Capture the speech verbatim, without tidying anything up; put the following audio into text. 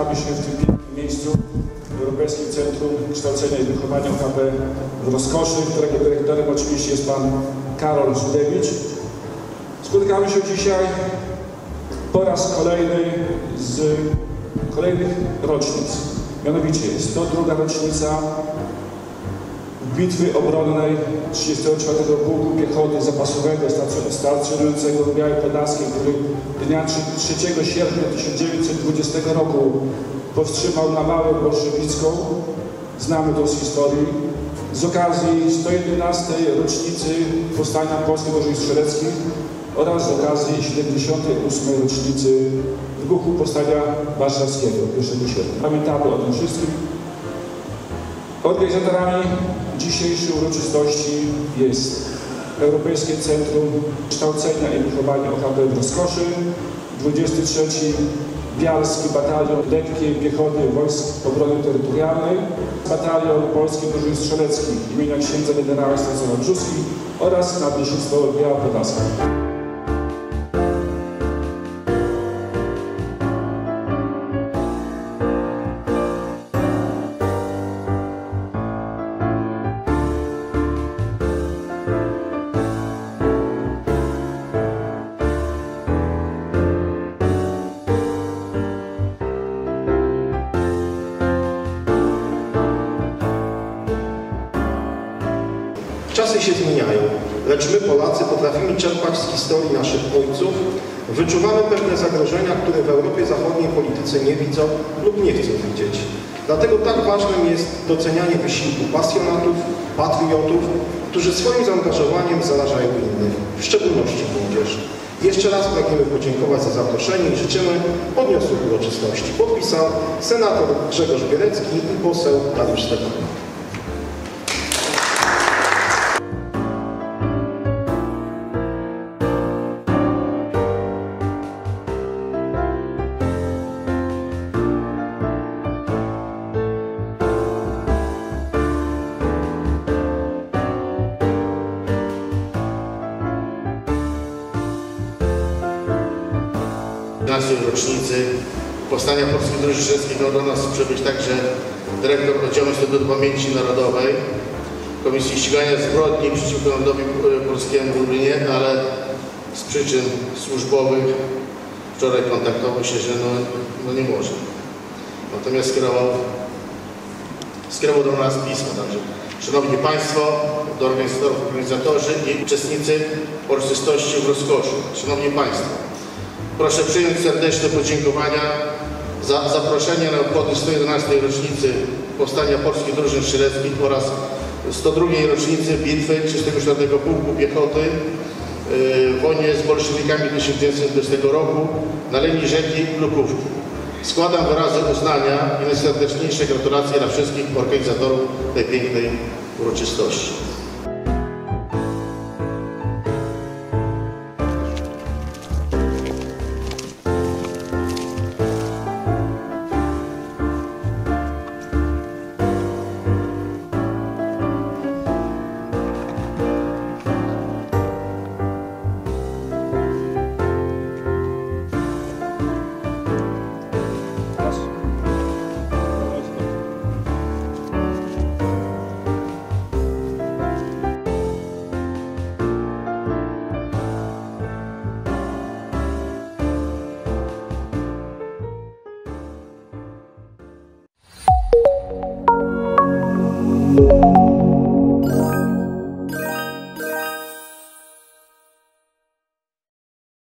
Spotykamy się w tym pięknym miejscu w Europejskim Centrum Kształcenia i Wychowania O H B w Rozkoszy, którego dyrektorem oczywiście jest pan Karol Żydewicz. Spotykamy się dzisiaj po raz kolejny z kolejnych rocznic. Mianowicie sto druga rocznica bitwy obronnej trzydziestego czwartego Pułku Piechoty Zapasowego stacjonującego w Białej Podlaskiej, który dnia trzeciego sierpnia tysiąc dziewięćset dwudziestego roku powstrzymał nawałę bolszewicką. Znamy to z historii. Z okazji sto jedenastej rocznicy powstania Polskich Drużyn Strzeleckich oraz z okazji siedemdziesiątej ósmej rocznicy wybuchu Powstania Warszawskiego pierwszego sierpnia. Pamiętamy o tym wszystkim. Organizatorami dzisiejszej uroczystości jest Europejskie Centrum Kształcenia i Wychowania O H B w Rozkoszy, dwudziesty trzeci Bialski Batalion Lekkiej Piechoty Wojsk Obrony Terytorialnej, Batalion Polskich Drużyn Strzeleckich imienia księdza generała Stanisława Brzóski oraz Nadleśnictwo Biała Podlaska. Czasy się zmieniają, lecz my Polacy potrafimy czerpać z historii naszych ojców, wyczuwamy pewne zagrożenia, które w Europie Zachodniej politycy nie widzą lub nie chcą widzieć. Dlatego tak ważnym jest docenianie wysiłku pasjonatów, patriotów, którzy swoim zaangażowaniem zarażają innych, w szczególności młodzież. Jeszcze raz pragniemy podziękować za zaproszenie i życzymy podniosłych uroczystości. Podpisał senator Grzegorz Bierecki i poseł Dariusz Stefanik. piętnastej rocznicy powstania Polskich Drużyn Strzeleckich miał do nas przybyć także dyrektor Oddziału Instytutu Pamięci Narodowej Komisji Ścigania Zbrodni przeciwko Narodowi Polskiemu w Lublinie, ale z przyczyn służbowych wczoraj kontaktował się, że no, no nie może. Natomiast skierował, skierował do nas pismo. Także, Szanowni Państwo, do organizatorów, organizatorzy i uczestnicy uroczystości w Rozkoszu. Szanowni Państwo, proszę przyjąć serdeczne podziękowania za zaproszenie na obchody sto jedenastej rocznicy powstania Polskich Drużyn Strzeleckich oraz sto drugiej rocznicy bitwy trzydziestego czwartego Pułku Piechoty w wojnie z bolszewikami tysiąc dziewięćset dwudziestego roku na linii rzeki Lukówki. Składam wyrazy uznania i najserdeczniejsze gratulacje dla wszystkich organizatorów tej pięknej uroczystości. Thank you.